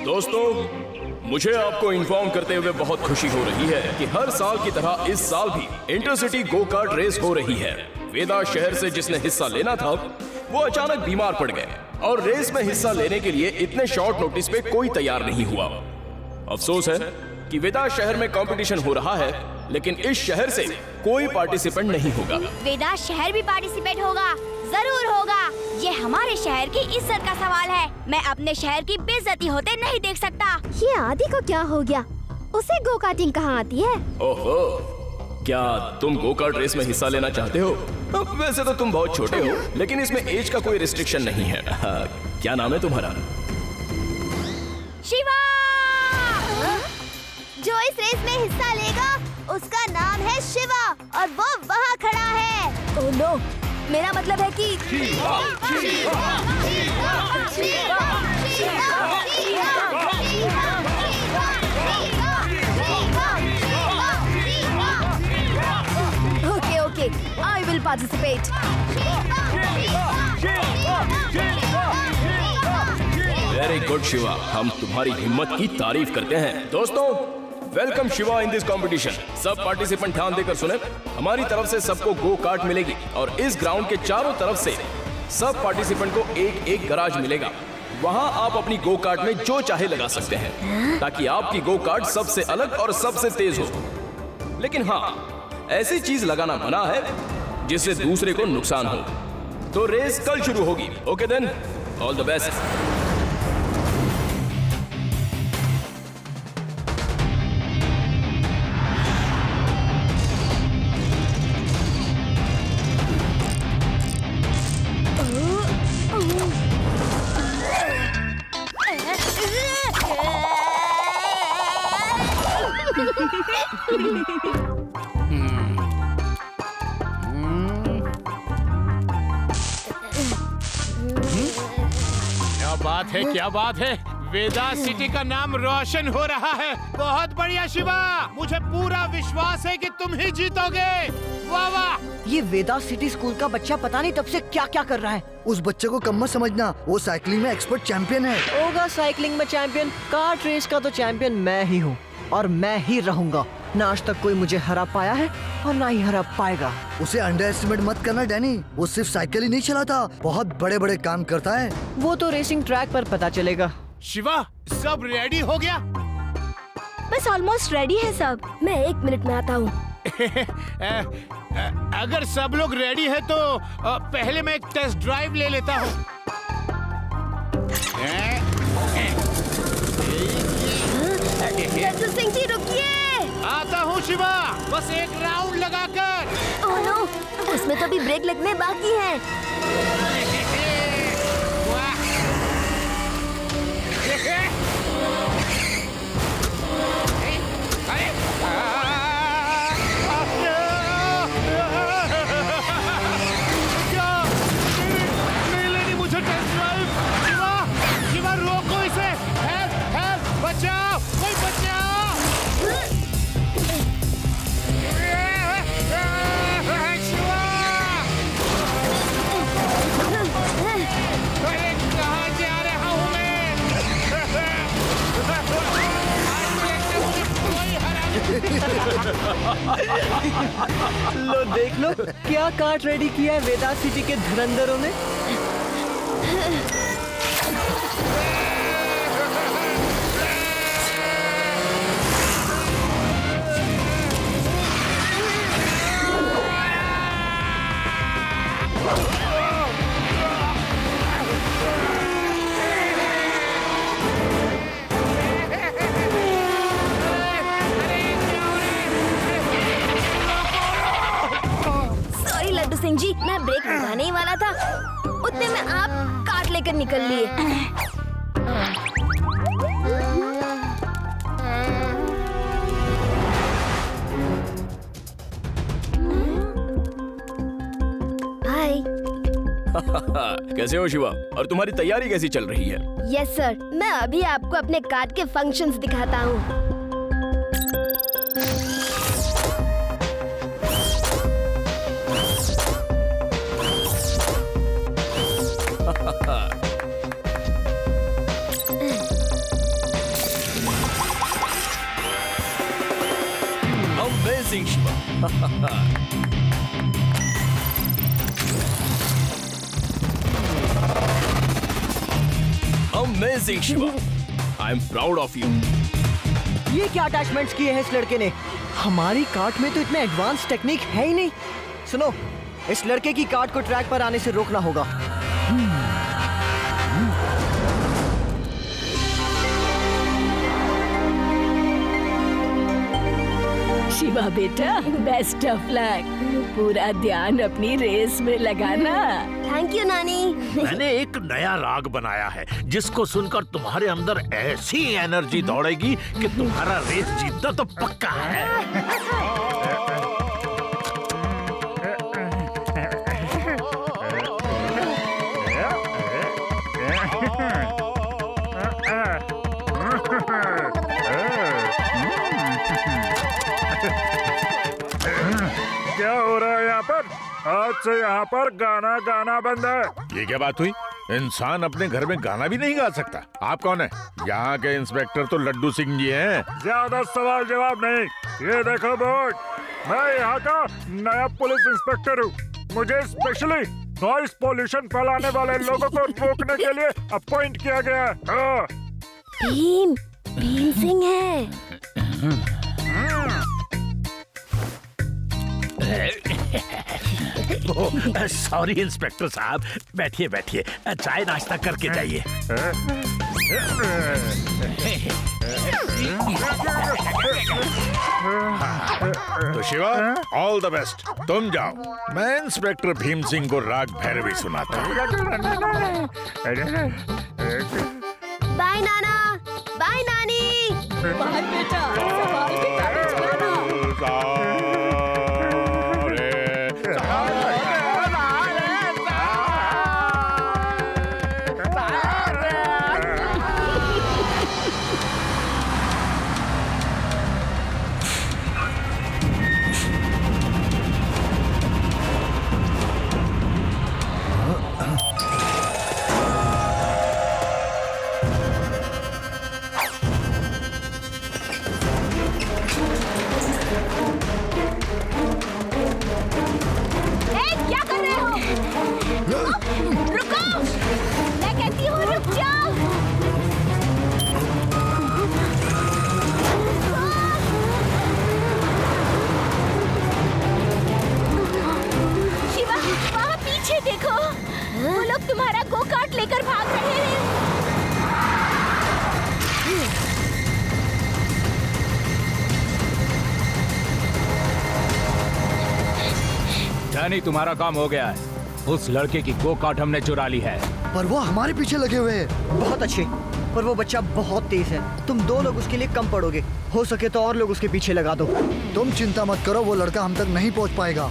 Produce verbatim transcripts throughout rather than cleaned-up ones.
दोस्तों, मुझे आपको इन्फॉर्म करते हुए बहुत खुशी हो रही है कि हर साल की तरह इस साल भी इंटरसिटी गो कार्ट रेस हो रही है। वेदा शहर से जिसने हिस्सा लेना था वो अचानक बीमार पड़ गए और रेस में हिस्सा लेने के लिए इतने शॉर्ट नोटिस पे कोई तैयार नहीं हुआ। अफसोस है कि वेदा शहर में कंपटीशन हो रहा है, लेकिन इस शहर से कोई पार्टिसिपेंट नहीं होगा। वेदा शहर भी पार्टिसिपेट होगा, जरूर होगा। ये हमारे शहर की इज्जत का सवाल है। मैं अपने शहर की बेइज्जती होते नहीं देख सकता। ये आदि को क्या हो गया? उसे गो कार्टिंग कहाँ आती है? ओहो, क्या तुम गो कार्ट रेस में हिस्सा लेना चाहते हो? वैसे तो तुम बहुत छोटे हो, लेकिन इसमें एज का कोई रिस्ट्रिक्शन नहीं है। क्या नाम है तुम्हारा? शिवा। जो इस रेस में हिस्सा लेगा उसका नाम है शिवा और वो वहाँ खड़ा है। ओह नो, मेरा मतलब है कि Shiva, Shiva, Shiva, Shiva, okay okay, I will participate. Very good Shiva, हम तुम्हारी हिम्मत की तारीफ करते हैं। दोस्तों, welcome Shiva in this competition. सब पार्टिसिपेंट ध्यान देकर सुने। हमारी तरफ से सबको गो कार्ट मिलेगी और इस ग्राउंड के चारों तरफ से सब पार्टिसिपेंट को एक एक गराज मिलेगा। वहां आप अपनी गो कार्ट में जो चाहे लगा सकते हैं ताकि आपकी गो कार्ट सबसे अलग और सबसे तेज हो। लेकिन हाँ, ऐसी चीज लगाना मना है जिससे दूसरे को नुकसान हो। तो रेस कल शुरू होगी। Okay then, all the best. क्या बात है, क्या बात है। वेदा सिटी का नाम रोशन हो रहा है। बहुत बढ़िया शिवा, मुझे पूरा विश्वास है कि तुम ही जीतोगे। वाह वाह। ये वेदा सिटी स्कूल का बच्चा पता नहीं तब से क्या क्या कर रहा है। उस बच्चे को कम मत समझना, वो साइकिलिंग में एक्सपर्ट चैंपियन है। होगा साइकिलिंग में चैंपियन, कार्ट रेस का तो चैंपियन मैं ही हूँ और मैं ही रहूंगा। ना आज तक कोई मुझे हरा पाया है और ना ही हरा पाएगा। उसे अंडर एस्टिमेट मत करना डैनी, वो सिर्फ साइकिल ही नहीं चलाता, बहुत बड़े बड़े काम करता है। वो तो रेसिंग ट्रैक पर पता चलेगा। शिवा, सब रेडी हो गया? बस ऑलमोस्ट रेडी है सब। मैं एक मिनट में आता हूँ। अगर सब लोग रेडी है तो पहले मैं एक टेस्ट ड्राइव ले लेता हूँ। लड्डू सिंह जी रुकिए। आता हूँ शिवा, बस एक राउंड लगाकर। ओह नो, उसमें तो भी ब्रेक लगने बाकी है। नहीं लेनी मुझे टेस्ट ड्राइव। शिवा, शिवा रोको इसे। हेल्प, हेल्प, बचाओ, कोई बचाओ। अरे कहाँ जा रहा हूँ मैं? लो देख लो क्या कार्ट रेडी किया है वेदा सिटी के धुरंधरों ने। लड्डू सिंह जी, मैं ब्रेक लगाने ही वाला था, उतने में आप कार्ट लेकर निकल लिए। हाय। कैसे हो शिवा, और तुम्हारी तैयारी कैसी चल रही है? यस सर, मैं अभी आपको अपने कार्ट के फंक्शंस दिखाता हूँ। Amazing Shiva, I am proud of you. ये क्या अटैचमेंट्स किए हैं इस लड़के ने? हमारी कार्ट में तो इतने एडवांस टेक्निक है ही नहीं। सुनो, इस लड़के की कार्ट को ट्रैक पर आने से रोकना होगा। शिवा बेटा, बेस्ट ऑफ लक। पूरा ध्यान अपनी रेस में लगाना। थैंक यू नानी। मैंने एक नया राग बनाया है जिसको सुनकर तुम्हारे अंदर ऐसी एनर्जी दौड़ेगी कि तुम्हारा रेस जीतना तो पक्का है। क्या हो रहा है यहाँ पर? आज से यहाँ पर गाना गाना बंद है। ये क्या बात हुई? इंसान अपने घर में गाना भी नहीं गा सकता। आप कौन है? यहाँ के इंस्पेक्टर तो लड्डू सिंह जी हैं। ज्यादा सवाल जवाब नहीं। ये देखो बोर्ड, मैं यहाँ का नया पुलिस इंस्पेक्टर हूँ। मुझे स्पेशली नॉइस पोल्यूशन फैलाने वाले लोगों को रोकने के लिए अपॉइंट किया गया है। भीम, भीम सिंह है। सॉरी इंस्पेक्टर साहब, बैठिए बैठिए, चाय नाश्ता करके जाइए। तो शिवा, ऑल द बेस्ट। तुम जाओ, मैं इंस्पेक्टर भीम सिंह को राग भैरवी सुनाता हूँ। बाय नाना, बाय नानी। बाय बेटा, संभाल के गाड़ी चलाना। तुम्हारा गो कार्ट लेकर भाग रहे हैं। डैनी, तुम्हारा काम हो गया है। उस लड़के की गो कार्ट हमने चुरा ली है। पर वो हमारे पीछे लगे हुए हैं। बहुत अच्छे, पर वो बच्चा बहुत तेज है। तुम दो लोग उसके लिए कम पड़ोगे। हो सके तो और लोग उसके पीछे लगा दो। तुम चिंता मत करो, वो लड़का हम तक नहीं पहुंच पाएगा।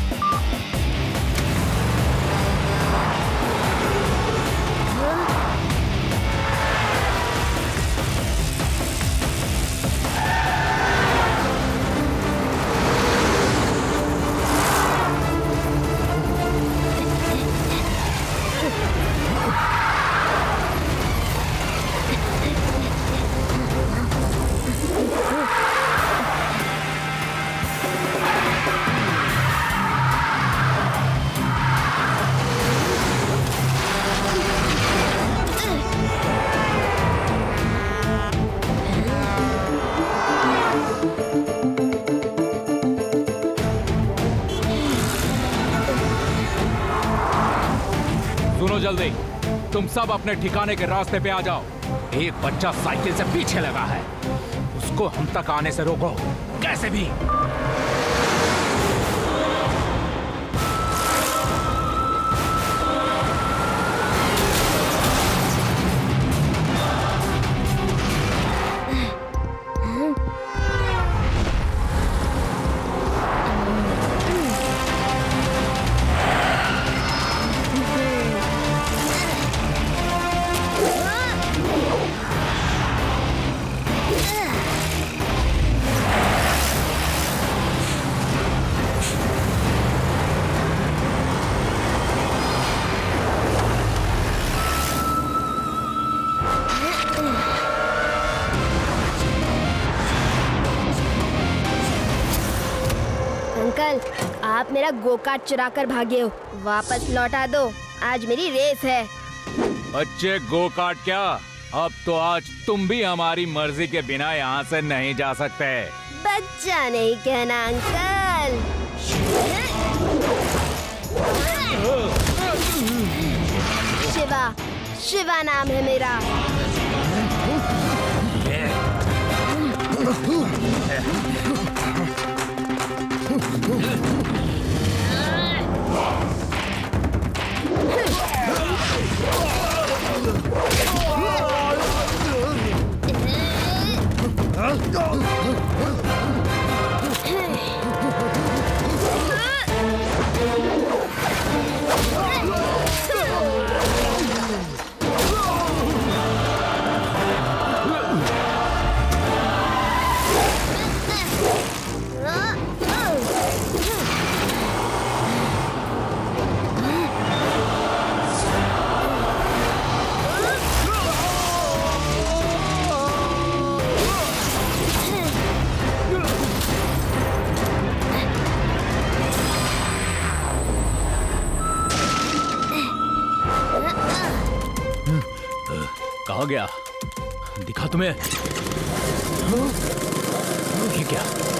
जल्दी, तुम सब अपने ठिकाने के रास्ते पे आ जाओ। एक बच्चा साइकिल से पीछे लगा है, उसको हम तक आने से रोको कैसे भी। अंकल, आप मेरा गो कार्ट चुरा कर भागे हो, वापस लौटा दो। आज मेरी रेस है। बच्चे, गो कार्ट क्या अब तो आज तुम भी हमारी मर्जी के बिना यहाँ से नहीं जा सकते। बच्चा नहीं कहना अंकल। शिवा, शिवा नाम है मेरा। कहाँ गया? दिखा तुम्हें? ये क्या?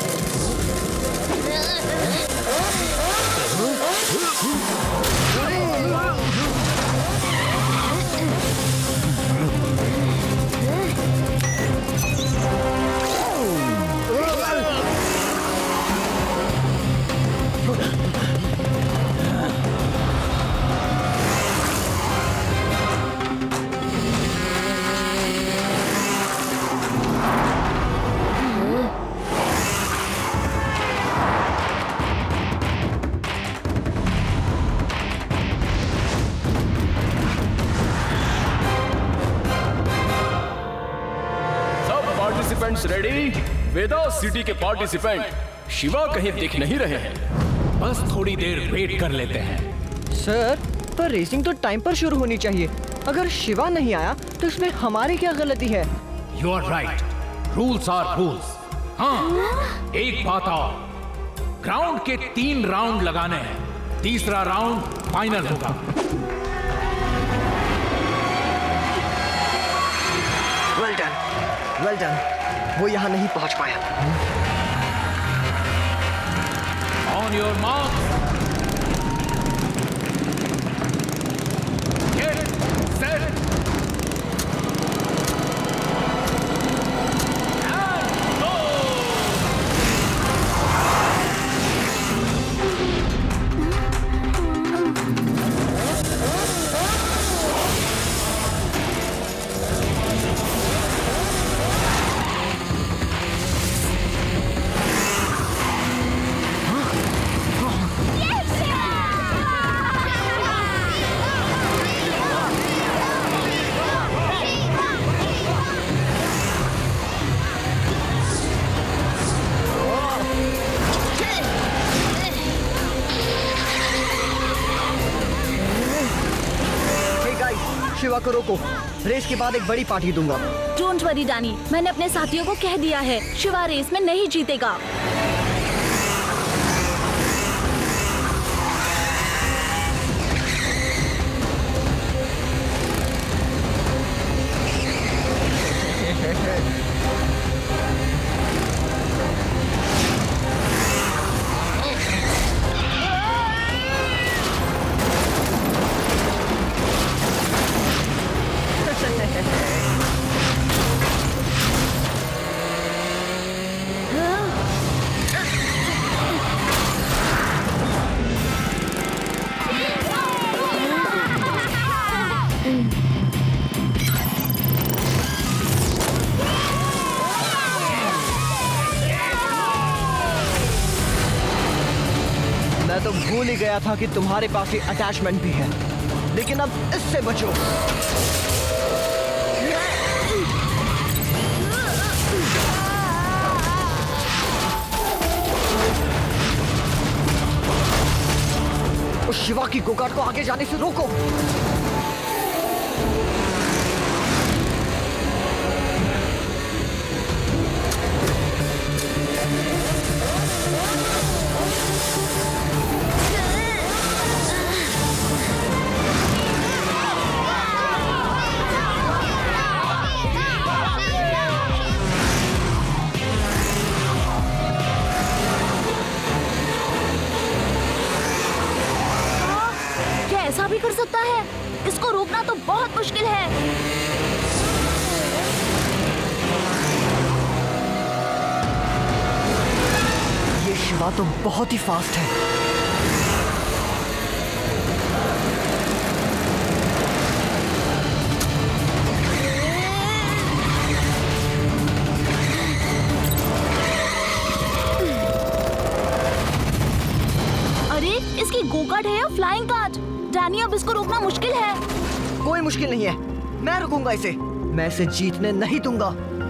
रेडी? वेदा सिटी के पार्टिसिपेंट शिवा कहीं दिख नहीं रहे हैं। बस थोड़ी देर वेट कर लेते हैं। सर, पर रेसिंग तो टाइम पर शुरू होनी चाहिए। अगर शिवा नहीं आया तो इसमें हमारी क्या गलती है? You are right, rules are rules. हाँ, एक बात और, ग्राउंड के तीन राउंड लगाने हैं, तीसरा राउंड फाइनल होगा। Well done, well done. वो यहाँ नहीं पहुँच पाया। On your mark, get set, and go. Shiva को रोको, रेस के बाद एक बड़ी पार्टी दूंगा। डोंट वरी डैनी, मैंने अपने साथियों को कह दिया है, शिवा रेस में नहीं जीतेगा। मैं तो भूल ही गया था कि तुम्हारे पास ये अटैचमेंट भी है, लेकिन अब इससे बचो। उस शिवा की गोकार्ट को आगे जाने से रोको। ऐसा भी कर सकता है? इसको रोकना तो बहुत मुश्किल है। ये शिवा तो बहुत ही फास्ट है। इसकी गो कार्ट है या फ्लाइंग कार्ट? डैनी, अब इसको रोकना मुश्किल है। कोई मुश्किल नहीं है, मैं रुकूंगा इसे। मैं इसे जीतने नहीं दूंगा।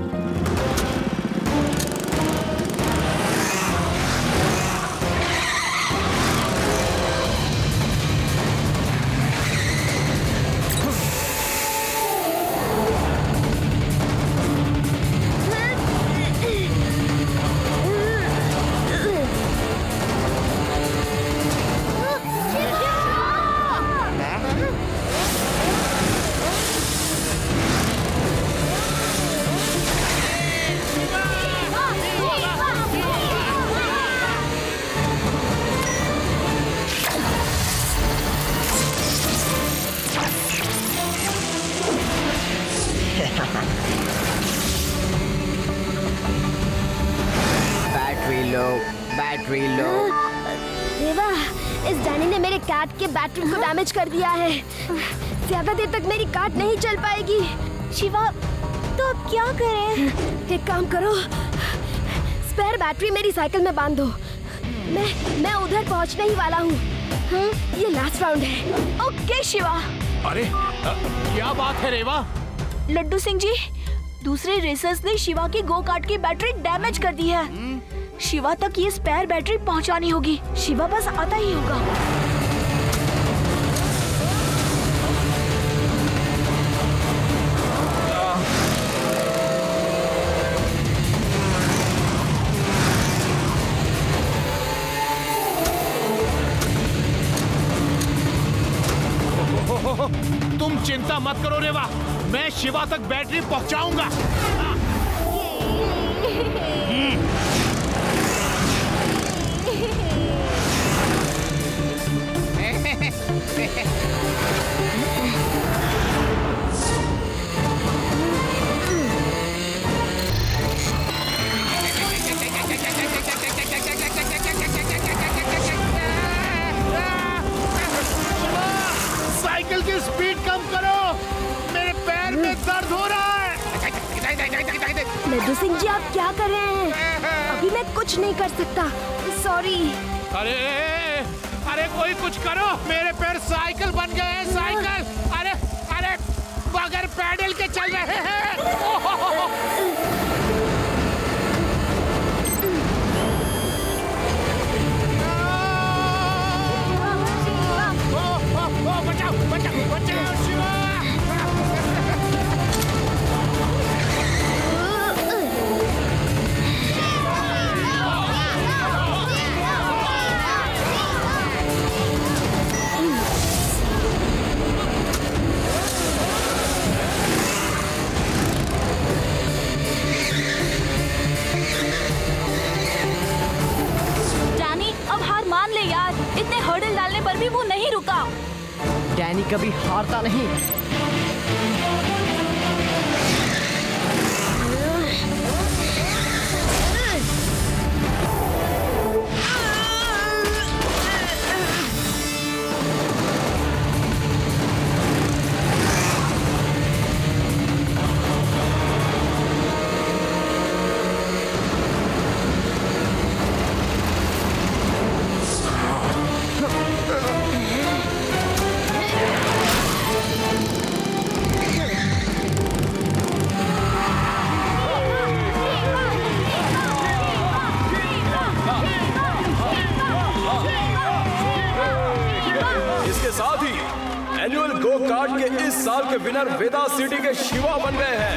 Battery low, battery low. Deva, इस डैनी ने मेरे कैट के बैटरी को डैमेज कर दिया है। ज्यादा देर तक मेरी कार नहीं चल पाएगी। शिवा, तो अब क्या करें? एक काम करो, स्पेयर बैटरी मेरी साइकिल में बांध दो। मैं मैं उधर पहुंचने ही वाला हूँ। हाँ, ये लास्ट राउंड है। ओके शिवा। अरे आ, क्या बात है रेवा? लड्डू सिंह जी, दूसरे रेसर्स ने शिवा की गो कार्ट की बैटरी डैमेज कर दी है। शिवा तक ये स्पेयर बैटरी पहुंचानी होगी। शिवा बस आता ही होगा। तुम चिंता मत करो रेवा, मैं शिवा तक बैटरी पहुंचाऊंगा। साइकिल की स्पीड कम करो, मेरे पैर में दर्द हो रहा है। लड्डू सिंह जी, आप क्या कर रहे हैं? अभी मैं कुछ नहीं कर सकता, सॉरी। अरे अरे कोई कुछ करो, मेरे पैर साइकिल बन गए हैं। साइकिल, अरे अरे बगैर पैडल के चल रहे हैं। बचाओ बचाओ बचाओ शिवा। डैनी, अब हार मान ले यार, इतने हर्डल डालने पर भी वो नहीं रुका। डैनी कभी हारता नहीं। एनुअल गो कार्ट के इस साल के विनर वेदा सिटी के शिवा बन गए हैं।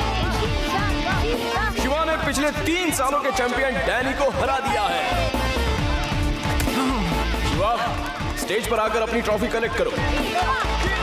शिवा ने पिछले तीन सालों के चैंपियन डैनी को हरा दिया है। शिवा, स्टेज पर आकर अपनी ट्रॉफी कलेक्ट करो।